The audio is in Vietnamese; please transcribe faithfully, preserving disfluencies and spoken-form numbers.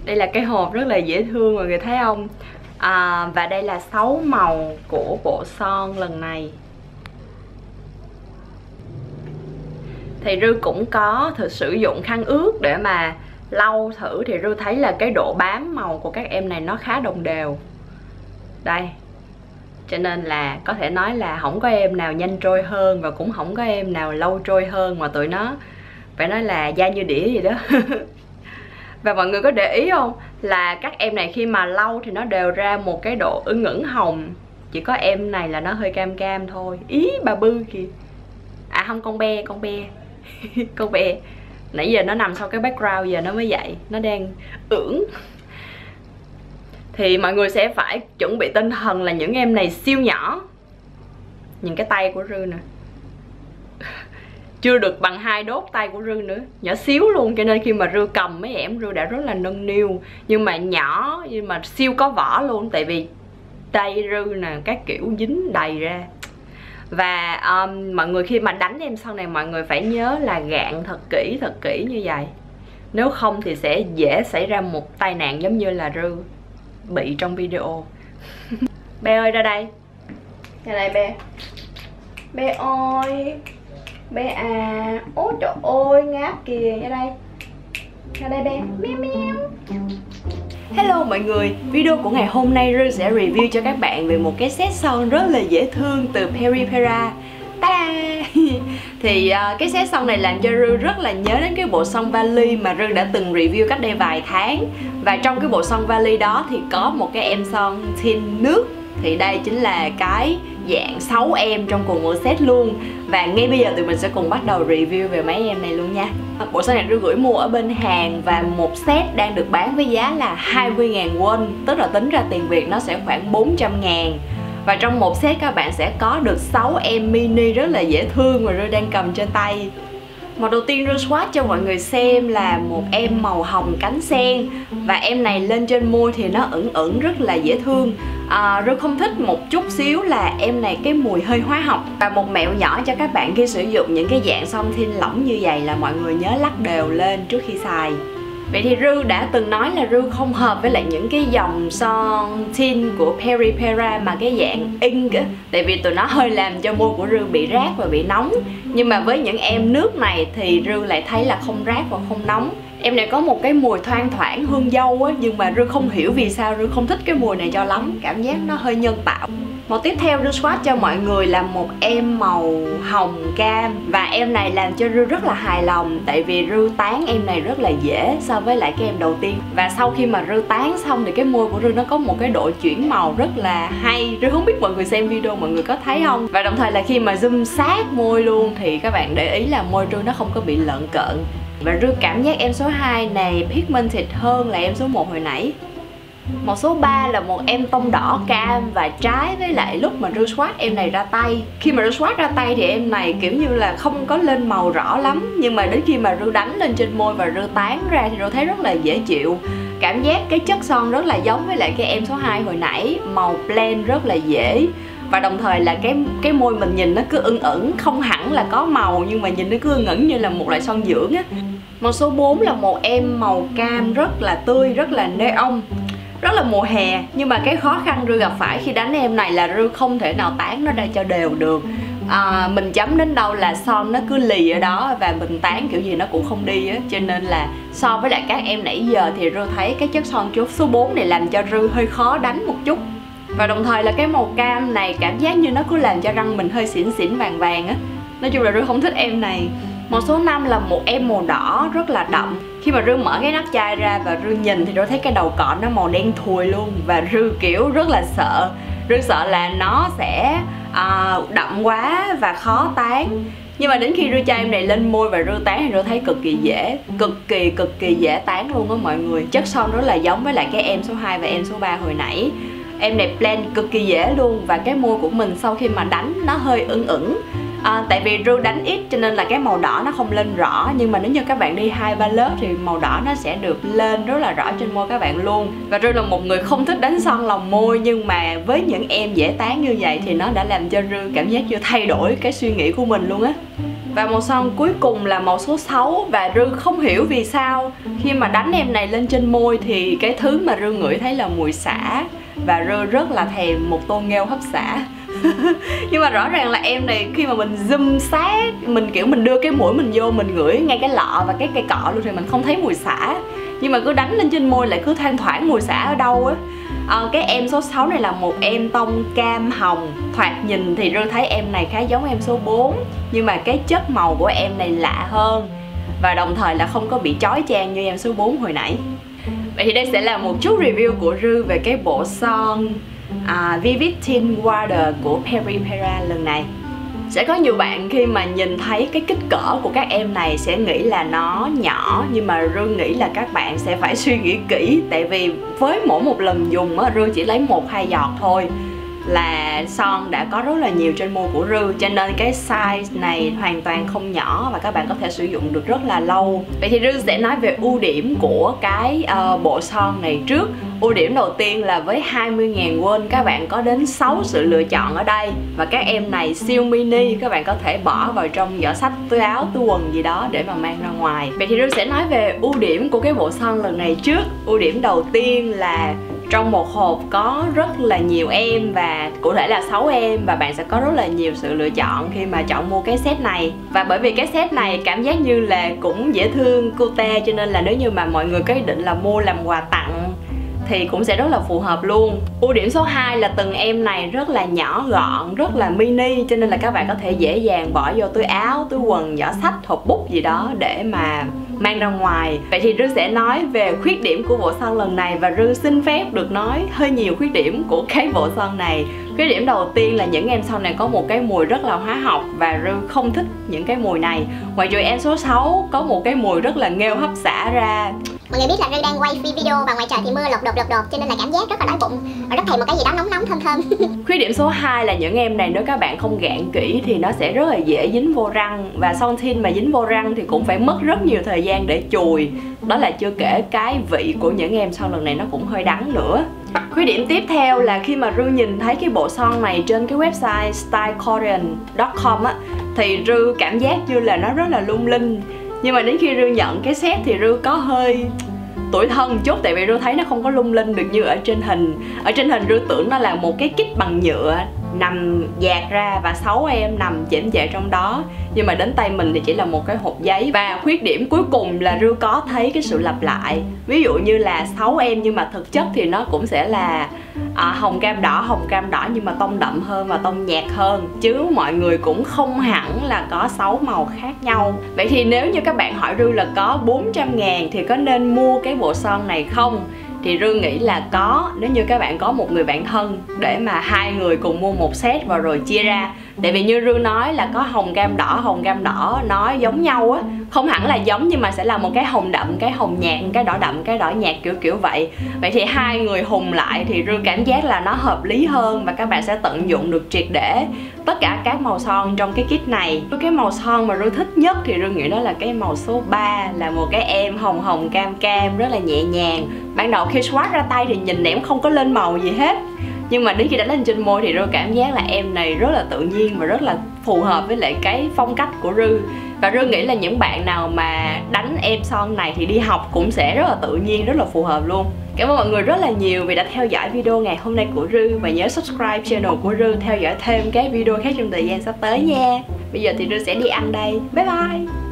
Đây là cái hộp rất là dễ thương mọi người thấy không? À, và đây là sáu màu của bộ son lần này. Thì Rư cũng có thử sử dụng khăn ướt để mà lau thử, thì Rư thấy là cái độ bám màu của các em này nó khá đồng đều. Đây. Cho nên là có thể nói là không có em nào nhanh trôi hơn và cũng không có em nào lâu trôi hơn, mà tụi nó phải nói là da như đĩa vậy đó. Và mọi người có để ý không, là các em này khi mà lau thì nó đều ra một cái độ ửng ửng hồng. Chỉ có em này là nó hơi cam cam thôi. Ý bà Bư kìa. À không, con be, con be. Con be. Nãy giờ nó nằm sau cái background, giờ nó mới dậy. Nó đang ửng. Thì mọi người sẽ phải chuẩn bị tinh thần là những em này siêu nhỏ. Nhìn cái tay của Rư nè, chưa được bằng hai đốt tay của Rư nữa, nhỏ xíu luôn. Cho nên khi mà Rư cầm mấy em, Rư đã rất là nâng niu. Nhưng mà nhỏ, nhưng mà siêu có vỏ luôn. Tại vì tay Rư nè, các kiểu dính đầy ra. Và um, mọi người khi mà đánh em son này, mọi người phải nhớ là gạn thật kỹ, thật kỹ như vậy. Nếu không thì sẽ dễ xảy ra một tai nạn giống như là Rư bị trong video. Bé ơi, ra đây. Ra đây bé. Bé ơi. Bé à. Ôi trời ơi, ngáp kìa. Ra đây. Ra đây bé. Miau miau. Hello mọi người. Video của ngày hôm nay Rư sẽ review cho các bạn về một cái set son rất là dễ thương từ Peripera. Ta-da! Thì uh, cái set son này làm cho Rư rất là nhớ đến cái bộ son vali mà Rư đã từng review cách đây vài tháng. Và trong cái bộ son vali đó thì có một cái em son tin nước. Thì đây chính là cái dạng sáu em trong cùng một set luôn. Và ngay bây giờ tụi mình sẽ cùng bắt đầu review về mấy em này luôn nha. Bộ son này Rư gửi mua ở bên Hàn và một set đang được bán với giá là hai mươi nghìn won. Tức là tính ra tiền Việt nó sẽ khoảng bốn trăm ngàn. Và trong một set các bạn sẽ có được sáu em mini rất là dễ thương mà Rư đang cầm trên tay. Màu đầu tiên Rư swatch cho mọi người xem là một em màu hồng cánh sen. Và em này lên trên môi thì nó ửng ửng rất là dễ thương. à, Rư không thích một chút xíu là em này cái mùi hơi hóa học. Và một mẹo nhỏ cho các bạn khi sử dụng những cái dạng son thin lỏng như vậy là mọi người nhớ lắc đều lên trước khi xài. Vậy thì Rư đã từng nói là Rư không hợp với lại những cái dòng son thin của Peripera mà cái dạng ink á. Tại vì tụi nó hơi làm cho môi của Rư bị rát và bị nóng. Nhưng mà với những em nước này thì Rư lại thấy là không rát và không nóng. Em này có một cái mùi thoang thoảng hương dâu á. Nhưng mà Rư không hiểu vì sao Rư không thích cái mùi này cho lắm. Cảm giác nó hơi nhân tạo. Màu tiếp theo Rư swatch cho mọi người là một em màu hồng cam. Và em này làm cho Rư rất là hài lòng. Tại vì Rư tán em này rất là dễ so với lại cái em đầu tiên. Và sau khi mà Rư tán xong thì cái môi của Rư nó có một cái độ chuyển màu rất là hay. Rư không biết mọi người xem video mọi người có thấy không. Và đồng thời là khi mà zoom sát môi luôn thì các bạn để ý là môi Rư nó không có bị lợn cợn. Và Rư cảm giác em số hai này pigmented hơn là em số một hồi nãy. Màu số ba là một em tông đỏ cam và trái với lại lúc mà Rư swatch em này ra tay. Khi mà Rư swatch ra tay thì em này kiểu như là không có lên màu rõ lắm. Nhưng mà đến khi mà Rư đánh lên trên môi và Rư tán ra thì Rư thấy rất là dễ chịu. Cảm giác cái chất son rất là giống với lại cái em số hai hồi nãy. Màu blend rất là dễ. Và đồng thời là cái cái môi mình nhìn nó cứ ửng ửng, không hẳn là có màu nhưng mà nhìn nó cứ ửng ửng như là một loại son dưỡng á. Màu số bốn là một em màu cam rất là tươi, rất là neon, rất là mùa hè. Nhưng mà cái khó khăn Rư gặp phải khi đánh em này là Rư không thể nào tán nó ra cho đều được. à, Mình chấm đến đâu là son nó cứ lì ở đó và mình tán kiểu gì nó cũng không đi á. Cho nên là so với lại các em nãy giờ thì Rư thấy cái chất son chốt số bốn này làm cho Rư hơi khó đánh một chút. Và đồng thời là cái màu cam này cảm giác như nó cứ làm cho răng mình hơi xỉn xỉn vàng vàng á. Nói chung là Rư không thích em này. Màu số năm là một em màu đỏ rất là đậm. Khi mà Rư mở cái nắp chai ra và Rư nhìn thì Rư thấy cái đầu cọ nó màu đen thùi luôn. Và Rư kiểu rất là sợ. Rư sợ là nó sẽ à, đậm quá và khó tán. Nhưng mà đến khi Rư cho em này lên môi và Rư tán thì Rư thấy cực kỳ dễ. Cực kỳ cực kỳ dễ tán luôn á mọi người. Chất son rất là giống với lại cái em số hai và em số ba hồi nãy. Em này blend cực kỳ dễ luôn. Và cái môi của mình sau khi mà đánh nó hơi ửng ửng. À, tại vì Rư đánh ít cho nên là cái màu đỏ nó không lên rõ. Nhưng mà nếu như các bạn đi hai ba lớp thì màu đỏ nó sẽ được lên rất là rõ trên môi các bạn luôn. Và Rư là một người không thích đánh son lòng môi. Nhưng mà với những em dễ tán như vậy thì nó đã làm cho Rư cảm giác như thay đổi cái suy nghĩ của mình luôn á. Và màu son cuối cùng là màu số sáu. Và Rư không hiểu vì sao khi mà đánh em này lên trên môi thì cái thứ mà Rư ngửi thấy là mùi xả. Và Rư rất là thèm một tô nghêu hấp xả. Nhưng mà rõ ràng là em này khi mà mình zoom sát, mình kiểu mình đưa cái mũi mình vô, mình ngửi ngay cái lọ và cái cây cọ luôn thì mình không thấy mùi xả. Nhưng mà cứ đánh lên trên môi lại cứ thoang thoảng mùi xả ở đâu á. à, Cái em số sáu này là một em tông cam hồng. Thoạt nhìn thì Rư thấy em này khá giống em số bốn, nhưng mà cái chất màu của em này lạ hơn. Và đồng thời là không có bị chói chang như em số bốn hồi nãy. Vậy thì đây sẽ là một chút review của Rư về cái bộ son à, Vivid Tint Water của Peripera lần này. Sẽ có nhiều bạn khi mà nhìn thấy cái kích cỡ của các em này sẽ nghĩ là nó nhỏ, nhưng mà Rư nghĩ là các bạn sẽ phải suy nghĩ kỹ. Tại vì với mỗi một lần dùng á, Rư chỉ lấy một hai giọt thôi là son đã có rất là nhiều trên môi của Rư, cho nên cái size này hoàn toàn không nhỏ và các bạn có thể sử dụng được rất là lâu. Vậy thì Rư sẽ nói về ưu điểm của cái uh, bộ son này trước. Ưu điểm đầu tiên là với hai mươi nghìn won các bạn có đến sáu sự lựa chọn ở đây. Và các em này siêu mini, các bạn có thể bỏ vào trong giỏ xách, túi áo, túi quần gì đó để mà mang ra ngoài. Vậy thì Rư sẽ nói về ưu điểm của cái bộ son lần này trước. Ưu điểm đầu tiên là trong một hộp có rất là nhiều em, và cụ thể là sáu em, và bạn sẽ có rất là nhiều sự lựa chọn khi mà chọn mua cái set này. Và bởi vì cái set này cảm giác như là cũng dễ thương, cute, cho nên là nếu như mà mọi người có ý định là mua làm quà tặng thì cũng sẽ rất là phù hợp luôn. Ưu điểm số hai là từng em này rất là nhỏ gọn, rất là mini, cho nên là các bạn có thể dễ dàng bỏ vô túi áo, túi quần, giỏ xách, hộp bút gì đó để mà mang ra ngoài. Vậy thì Rư sẽ nói về khuyết điểm của bộ son lần này, và Rư xin phép được nói hơi nhiều khuyết điểm của cái bộ son này. Khuyết điểm đầu tiên là những em son này có một cái mùi rất là hóa học, và Rư không thích những cái mùi này. Ngoài trừ em số sáu có một cái mùi rất là nghêu hấp xả ra. Mọi người biết là Rư đang quay video và ngoài trời thì mưa lột đột lột đột, cho nên là cảm giác rất là đói bụng và rất thèm một cái gì đó nóng nóng thơm thơm. Khuyết điểm số hai là những em này nếu các bạn không gạn kỹ thì nó sẽ rất là dễ dính vô răng, và son tint mà dính vô răng thì cũng phải mất rất nhiều thời gian để chùi. Đó là chưa kể cái vị của những em son lần này nó cũng hơi đắng nữa. Khuyết điểm tiếp theo là khi mà Rư nhìn thấy cái bộ son này trên cái website style korean chấm com á, thì Rư cảm giác như là nó rất là lung linh. Nhưng mà đến khi Rư nhận cái set thì Rư có hơi tủi thân chút, tại vì Rư thấy nó không có lung linh được như ở trên hình. Ở trên hình Rư tưởng nó là một cái kit bằng nhựa nằm dạt ra và sáu em nằm chễm chệ trong đó, nhưng mà đến tay mình thì chỉ là một cái hộp giấy. Và khuyết điểm cuối cùng là Rư có thấy cái sự lặp lại. Ví dụ như là sáu em nhưng mà thực chất thì nó cũng sẽ là à, hồng cam đỏ, hồng cam đỏ nhưng mà tông đậm hơn và tông nhạt hơn, chứ mọi người cũng không hẳn là có sáu màu khác nhau. Vậy thì nếu như các bạn hỏi Rư là có bốn trăm ngàn thì có nên mua cái bộ son này không? Thì Rư nghĩ là có, nếu như các bạn có một người bạn thân để mà hai người cùng mua một set và rồi chia ra. Tại vì như Rư nói là có hồng cam đỏ, hồng cam đỏ nó giống nhau á. Không hẳn là giống nhưng mà sẽ là một cái hồng đậm, cái hồng nhạt, cái đỏ đậm, cái đỏ nhạt kiểu kiểu vậy. Vậy thì hai người hùng lại thì Rư cảm giác là nó hợp lý hơn, và các bạn sẽ tận dụng được triệt để tất cả các màu son trong cái kit này. Cái màu son mà Rư thích nhất thì Rư nghĩ đó là cái màu số ba, là một cái em hồng hồng cam cam rất là nhẹ nhàng. Ban đầu khi swatch ra tay thì nhìn nẻm không có lên màu gì hết, nhưng mà đến khi đánh lên trên môi thì Rư cảm giác là em này rất là tự nhiên và rất là phù hợp với lại cái phong cách của Rư. Và Rư nghĩ là những bạn nào mà đánh em son này thì đi học cũng sẽ rất là tự nhiên, rất là phù hợp luôn. Cảm ơn mọi người rất là nhiều vì đã theo dõi video ngày hôm nay của Rư, và nhớ subscribe channel của Rư theo dõi thêm các video khác trong thời gian sắp tới nha. Bây giờ thì Rư sẽ đi ăn đây. Bye bye.